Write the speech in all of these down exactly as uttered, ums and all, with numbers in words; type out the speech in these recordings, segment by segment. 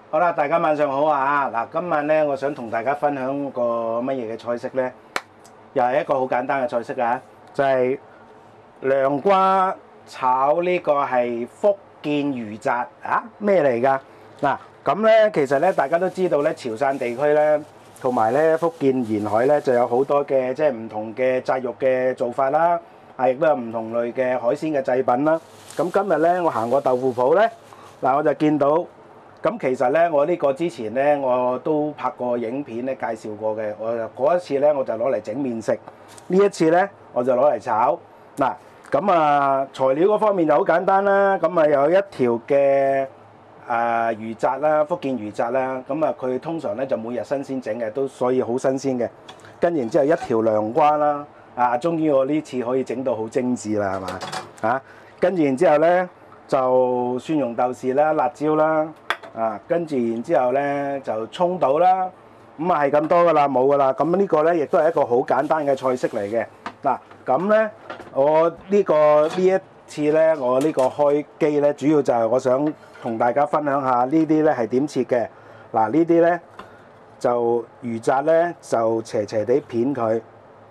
好啦，大家晚上好啊！嗱，今晚咧，我想同大家分享個乜嘢嘅菜式咧，又係一個好簡單嘅菜式啊，就係涼瓜炒呢個係福建魚雜啊！咩嚟㗎？嗱，咁咧其實咧，大家都知道咧，潮汕地區咧，同埋咧福建沿海咧，就有好多嘅即係唔同嘅炸肉嘅做法啦，啊，亦都有唔同類嘅海鮮嘅製品啦。咁今日咧，我行過豆腐鋪咧，嗱我就見到。咁其實咧，我呢個之前咧，我都拍過影片咧介紹過嘅。我就嗰一次咧，我就攞嚟整麵食。呢一次咧，我就攞嚟炒。嗱，咁啊材料嗰方面就好簡單啦。咁啊有一條嘅啊魚雜啦，福建魚雜啦。咁啊佢通常咧就每日新鮮整嘅，都所以好新鮮嘅。跟然之後一條涼瓜啦。啊，終於我呢次可以整到好精緻啦，係嘛？啊，跟住然之後咧就蒜蓉豆豉啦、辣椒啦。啊，跟住然之後咧就葱到啦，咁啊係咁多噶啦，冇噶啦。咁呢個咧亦都係一個好簡單嘅菜式嚟嘅。嗱，咁咧我呢個呢一次咧，我呢個開機咧，主要就係我想同大家分享下呢啲咧係點切嘅。嗱，呢啲咧就魚雜咧就斜斜地片佢。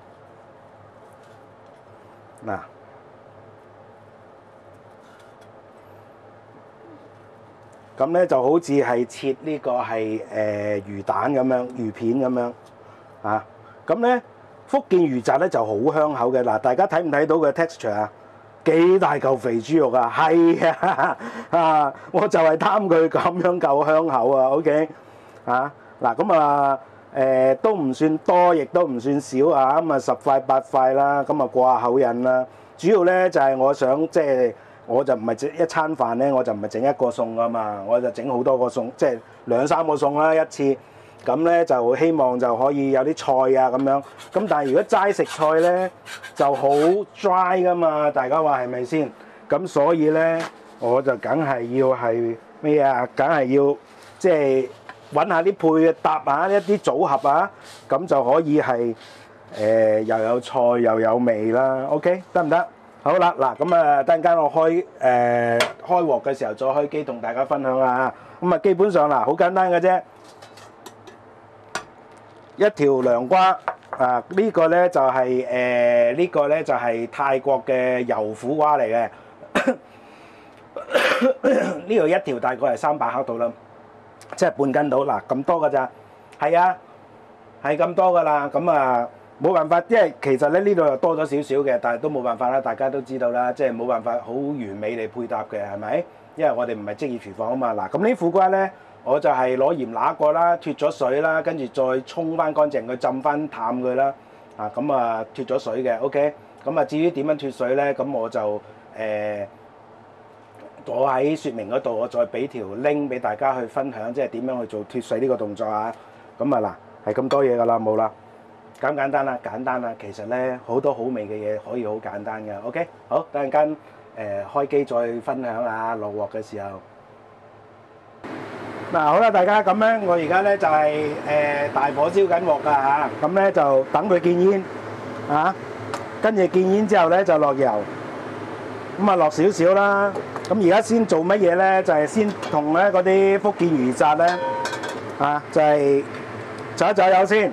嗱。咁咧就好似係切呢個係誒魚蛋咁樣，魚片咁樣啊。咁咧福建魚雜咧就好香口嘅。嗱，大家睇唔睇到個 texture 啊？幾大嚿肥豬肉啊？係啊，啊，我就係貪佢咁樣夠香口啊。OK 啊，嗱咁啊誒都唔算多，亦都唔算少啊。咁啊十塊八塊啦，咁啊過下口癮啦。主要咧就係我想即係。我就唔係整一餐飯咧，我就唔係整一個餸噶嘛，我就整好多個餸，即係兩三個餸啦一次。咁咧就希望就可以有啲菜啊咁樣。咁但係如果齋食菜咧就好 dry 噶嘛，大家話係咪先？咁所以咧我就梗係要係咩啊？梗係要即係揾下啲配搭下一啲組合啊，咁就可以係誒、呃、又有菜又有味啦。OK 得唔得？好啦，嗱咁啊，等陣間我開誒、呃、開鑊嘅時候再開機同大家分享啊。咁啊，基本上嗱，好簡單嘅啫，一條涼瓜啊，這個、呢個咧就係、是、誒、呃這個、呢個咧就係、是、泰國嘅油苦瓜嚟嘅。呢度一條大概係三百克到啦，即係半斤到。嗱咁多㗎咋？係啊，係咁多㗎啦。咁啊。冇辦法，因為其實咧呢度又多咗少少嘅，但係都冇辦法啦。大家都知道啦，即係冇辦法好完美地配搭嘅，係咪？因為我哋唔係職業廚房啊嘛。嗱，咁呢苦瓜咧，我就係攞鹽揦過啦，脫咗水啦，跟住再沖翻乾淨佢，浸翻淡佢啦。啊，咁啊脫咗水嘅 ，OK。咁啊至於點樣脫水咧，咁我就誒、呃，我喺説明嗰度，我再俾條 link 俾大家去分享，即係點樣去做脫水呢個動作啊。咁啊嗱，係咁多嘢㗎啦，冇啦。簡唔簡單啦？簡單啦，其實咧好多好味嘅嘢可以好簡單嘅。OK，好，等陣間誒開機再分享下落鑊嘅時候。嗱，好啦，大家咁咧，我而家咧就係、是、誒、呃、大火燒緊鑊㗎嚇，咁咧就等佢見煙啊，跟住見煙之後咧就落油，咁啊落少少啦。咁而家先做乜嘢咧？就係、是、先同咧嗰啲福建魚雜咧啊，就係走一走油先。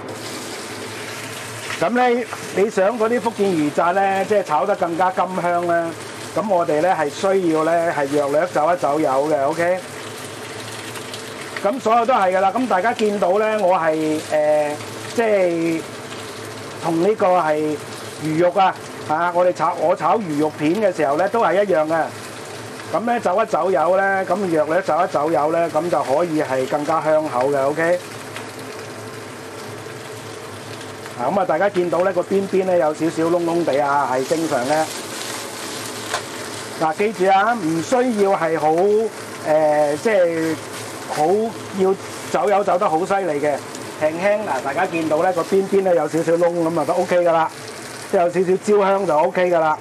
咁咧，你想嗰啲福建魚雜咧，即係炒得更加甘香咧，咁我哋咧係需要咧係略略走一走油嘅 ，OK？咁所有都係噶啦。咁大家見到咧，我係誒即係同呢個係魚肉啊，啊，我哋炒我炒魚肉片嘅時候咧都係一樣嘅。咁咧走一走油咧，咁略略走一走油咧，咁就可以係更加香口嘅 ，OK？咁啊，大家見到咧個邊邊咧有少少窿窿地啊，係正常嘅。嗱，記住啊，唔需要係好誒，即係好要走油走得好犀利嘅，輕輕嗱，大家見到咧個邊邊咧有少少窿咁啊都 OK 噶啦，即係有少少焦香就 OK 噶啦。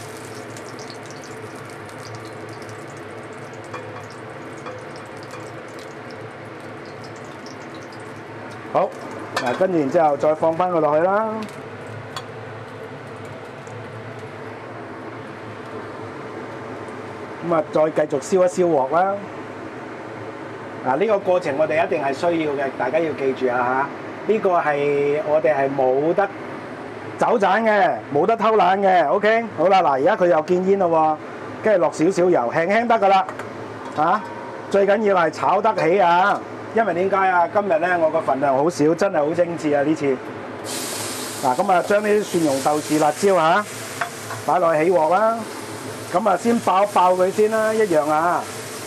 好。嗱，跟住然之後再放翻佢落去啦。咁啊，再繼續燒一燒鑊啦。 嗱，呢個過程我哋一定係需要嘅，大家要記住啊嚇！呢個係我哋係冇得走盞嘅，冇得偷懶嘅。OK， 好啦，嗱，而家佢又見煙咯喎，跟住落少少油，輕輕得噶啦嚇。最緊要係炒得起啊！因為點解啊？今日咧我個份量好少，真係好精緻啊！呢次嗱，咁啊將呢啲蒜蓉豆豉辣椒嚇擺落去起鑊啦，咁啊先爆一爆佢先啦，一樣啊！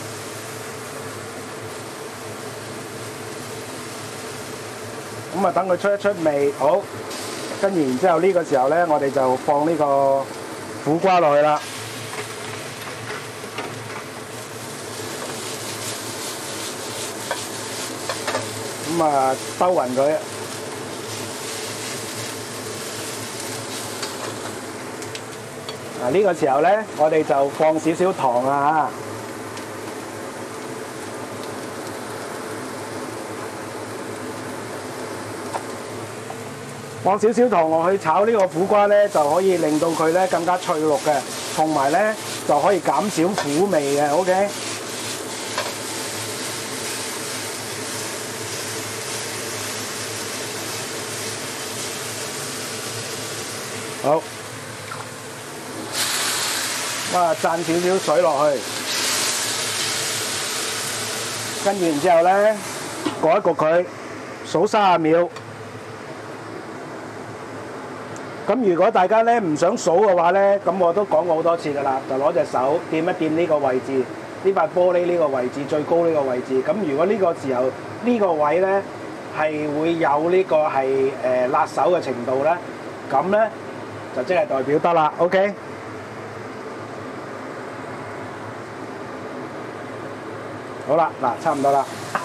咁啊等佢出一出味，好，跟住然之後呢個時候咧，我哋就放呢個苦瓜落去啦。咁啊，兜勻佢。嗱，呢個時候咧，我哋就放少少糖啊，放少少糖落去炒呢個苦瓜咧，就可以令到佢咧更加脆綠嘅，同埋咧就可以減少苦味嘅。OK。好，咁啊，灒少少水落去，跟住然之後咧，焗一焗佢，數三十秒。咁如果大家咧唔想數嘅話咧，咁我都講過好多次㗎啦，就攞隻手掂一掂呢個位置，呢塊玻璃呢個位置最高呢個位置。咁如果呢個時候呢個位咧係會有呢個係誒辣手嘅程度咧，咁咧就即係代表得啦。OK。好啦，嗱，差唔多啦。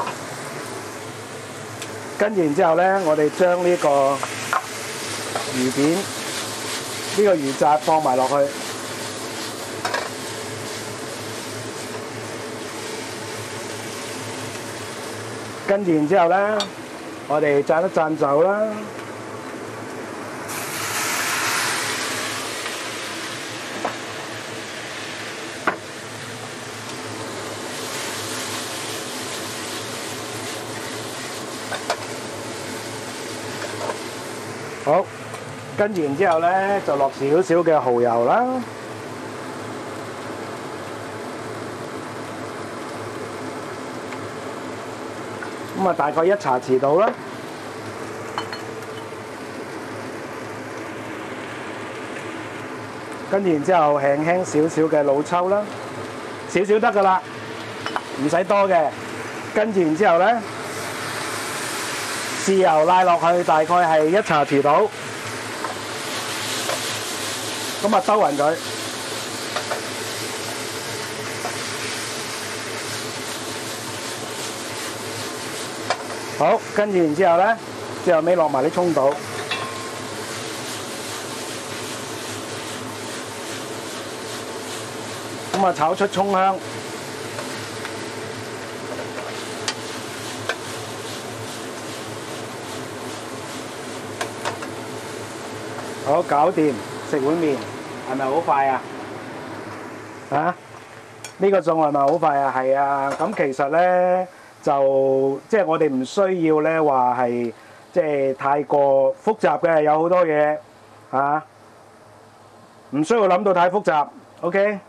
跟住然之後咧，我哋將呢個魚片、呢個魚紮放埋落去，跟住然之後咧，我哋蘸一蘸酒啦。好，跟住然之後咧，就落少少嘅蠔油啦。咁啊，大概一茶匙到啦。跟住然之後，輕輕少少嘅老抽啦，少少得噶啦，唔使多嘅。跟住然之後咧，豉油拉落去，大概係一茶匙到。咁啊，兜勻佢。好，跟住然之後咧，最後尾落埋啲葱度。咁啊，炒出葱香。好，搞掂，食碗麵係咪好快啊？啊？呢個餸係咪好快啊？係啊，咁其實咧就即係我哋唔需要咧話係即係太過複雜嘅，有好多嘢嚇，唔需要諗到太複雜。OK。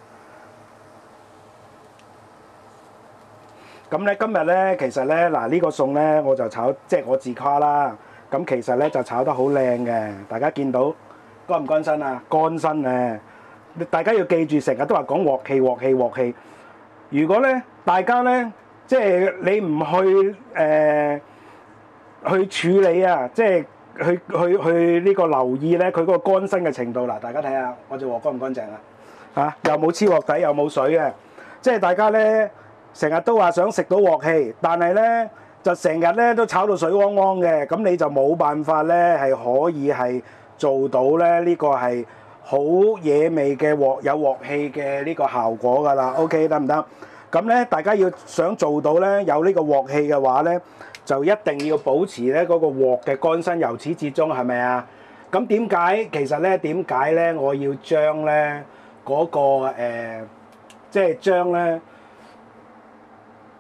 咁咧今日咧其實咧嗱呢個餸咧我就炒即係我自誇啦。咁其實咧就炒得好靚嘅，大家見到乾唔乾身啊？乾身啊！大家要記住，成日都話講鑊氣、鑊氣、鑊氣。如果咧大家咧即係你唔去誒、呃、去處理啊，即係去去去呢個留意咧佢嗰個乾身嘅程度嗱，大家睇下我隻鑊乾唔乾淨啊？嚇，又冇黐鑊底，又冇水嘅，即係大家咧成日都話想食到鑊氣，但係咧。就成日咧都炒到水汪汪嘅，咁你就冇辦法咧係可以係做到咧呢個係好惹味嘅鑊有鑊氣嘅呢個效果㗎啦。OK 得唔得？咁咧大家要想做到咧有呢個鑊氣嘅話咧，就一定要保持咧嗰個鑊嘅乾身，由始至終係咪啊？咁點解其實咧點解咧我要將咧嗰個誒即係將咧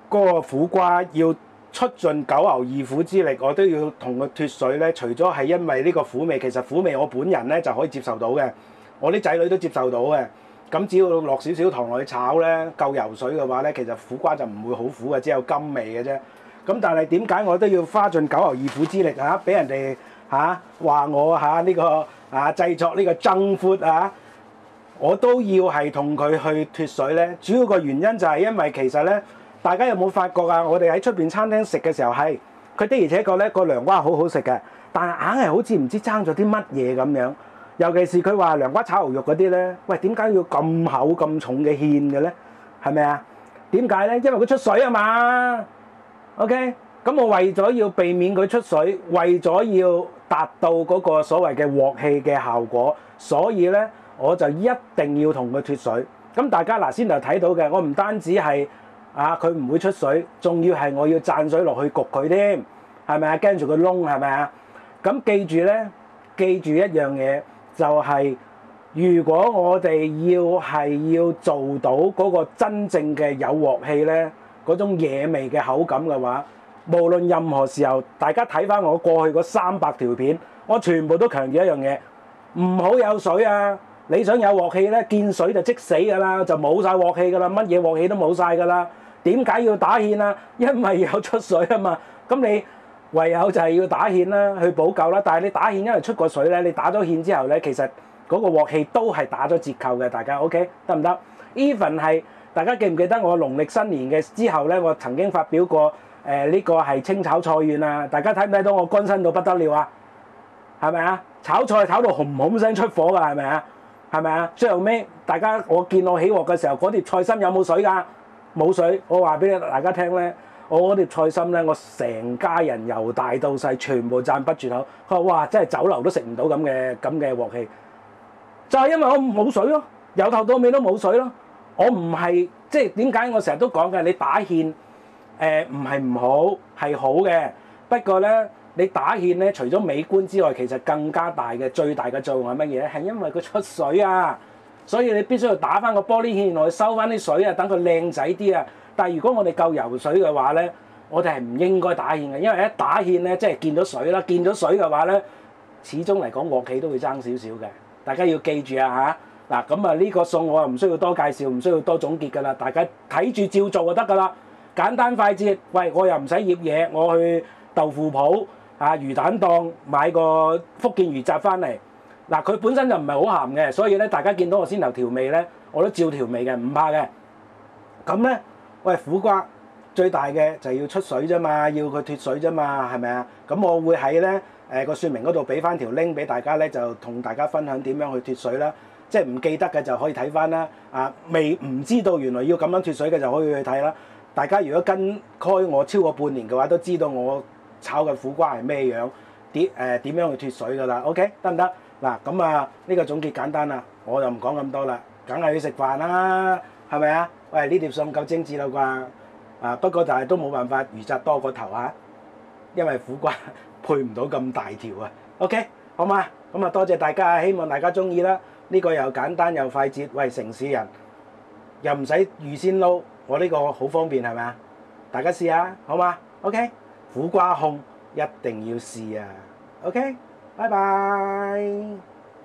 嗰個苦瓜要出盡九牛二虎之力，我都要同佢脱水咧。除咗係因為呢個苦味，其實苦味我本人咧就可以接受到嘅，我啲仔女都接受到嘅。咁只要落少少糖落去炒咧，夠游水嘅話咧，其實苦瓜就唔會好苦嘅，只有甘味嘅啫。咁但係點解我都要花盡九牛二虎之力嚇，俾人哋嚇話我嚇呢個啊製作呢個junk food啊，我都要係同佢去脱水咧。主要個原因就係因為其實咧，大家有冇發覺啊？我哋喺出邊餐廳食嘅時候係，佢的而且確咧個涼瓜好好食嘅，但係硬係好似唔知爭咗啲乜嘢咁樣。尤其是佢話涼瓜炒牛肉嗰啲咧，喂，點解要咁厚咁重嘅芡嘅咧？係咪啊？點解咧？因為佢出水啊嘛。OK，咁我為咗要避免佢出水，為咗要達到嗰個所謂嘅鑊氣嘅效果，所以咧我就一定要同佢脱水。咁大家嗱先頭睇到嘅，我唔單止係啊佢唔會出水，仲要係我要蘸水落去焗佢添，係咪啊？驚住個窿係咪啊？咁記住咧，記住一樣嘢就係、是，如果我哋要係要做到嗰個真正嘅有鑊氣咧，嗰種野味嘅口感嘅話，無論任何時候，大家睇翻我過去嗰三百條片，我全部都強調一樣嘢，唔好有水啊！你想有鑊氣咧，見水就即死㗎啦，就冇晒鑊氣㗎啦，乜嘢鑊氣都冇晒㗎啦。點解要打芡啊？因為有出水啊嘛。咁你唯有就係要打芡啦，去補救啦。但係你打芡因為出過水咧，你打咗芡之後咧，其實嗰個鑊氣都係打咗折扣嘅。大家 OK 得唔得 ？Even 係。大家記唔記得我農曆新年嘅之後咧，我曾經發表過誒呢、呃這個係清炒菜遠啊！大家睇唔睇到我乾身到不得了啊？係咪啊？炒菜炒到轟轟聲出火㗎，係咪啊？係咪啊？最後尾大家我見我起鑊嘅時候，嗰碟菜心有冇水㗎？冇水。我話俾大家聽咧，我嗰碟菜心咧，我成家人由大到細全部讚不絕口。佢話：哇！真係酒樓都食唔到咁嘅咁嘅鑊氣，就係、是、因為我冇水咯，由頭到尾都冇水咯。我唔係即係點解我成日都講嘅，你打芡誒唔係唔好，係好嘅。不過咧，你打芡咧，除咗美觀之外，其實更加大嘅最大嘅作用係乜嘢咧？係因為佢出水啊，所以你必須要打翻個玻璃芡落去收翻啲水啊，等佢靚仔啲啊。但係如果我哋夠游水嘅話咧，我哋係唔應該打芡嘅，因為一打芡咧，即係見到水啦，見到水嘅話咧，始終嚟講鑊氣都會爭少少嘅。大家要記住啊嚇！嗱咁啊，呢個餸我又唔需要多介紹，唔需要多總結㗎啦。大家睇住照做就得㗎啦，簡單快捷。喂，我又唔使醃嘢，我去豆腐鋪啊魚蛋檔買個福建魚雜翻嚟。嗱，佢本身就唔係好鹹嘅，所以咧大家見到我先頭調味咧，我都照調味嘅，唔怕嘅。咁咧，喂苦瓜最大嘅就係要出水啫嘛，要佢脱水啫嘛，係咪啊？咁我會喺咧誒個説明嗰度俾翻條 link 俾大家咧，就同大家分享點樣去脱水啦。即係唔記得嘅就可以睇翻啦，啊未唔知道原來要咁樣脱水嘅就可以去睇啦。大家如果跟開我超過半年嘅話，都知道我炒嘅苦瓜係咩樣，點誒點樣去脱水㗎啦。OK 得唔得？嗱咁啊呢個總結簡單啦，我就唔講咁多啦，梗係去食飯啦，係咪啊？喂呢碟餸夠精緻啦啩？啊不過但係都冇辦法魚紮多過頭啊，因為苦瓜配唔到咁大條啊。OK 好嘛？咁啊多謝大家，希望大家中意啦。呢個又簡單又快捷，喂城市人又唔使預先撈，我呢個好方便係咪啊？大家試下好嘛 ？OK，苦瓜控一定要試啊！OK，拜拜。